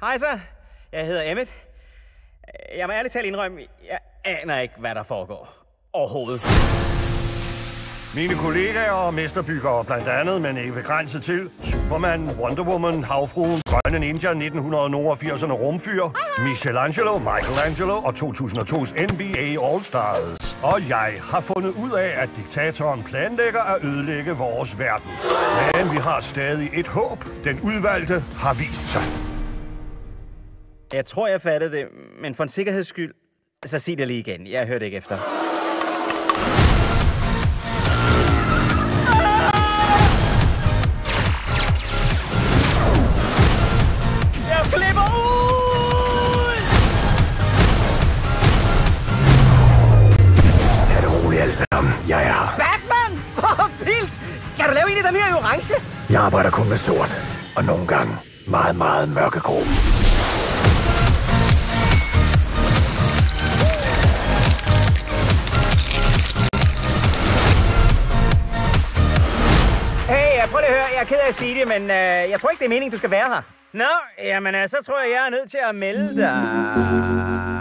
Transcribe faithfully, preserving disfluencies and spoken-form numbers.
Hej så. Jeg hedder Emmet. Jeg må ærligt talt indrømme, jeg aner ikke, hvad der foregår. Overhovedet. Mine kollegaer og mesterbyggere, blandt andet, men ikke begrænset til Superman, Wonder Woman, Havfruen, Grønne Ninja, nitten firserne rumfyr, Michelangelo, Michelangelo og to tusind og tos N B A All-Stars. Og jeg har fundet ud af, at diktatoren planlægger at ødelægge vores verden. Men vi har stadig et håb. Den udvalgte har vist sig. Jeg tror, jeg fattede det, men for en sikkerheds skyld, så sig det lige igen. Jeg hørte ikke efter. Jeg flipper ud! Tag det roligt alle sammen. Jeg er her. Batman! Hvor vildt! Kan du lave en, der er mere i orange? Jeg arbejder kun med sort. Og nogle gange meget, meget mørkegrå. Hey, prøv lige at høre. Jeg er ked af at sige det, men øh, jeg tror ikke, det er meningen, du skal være her. Nå, jamen så tror jeg, jeg er nødt til at melde dig.